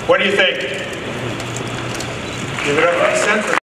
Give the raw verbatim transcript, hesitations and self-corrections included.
What do you think? Give it up for the center.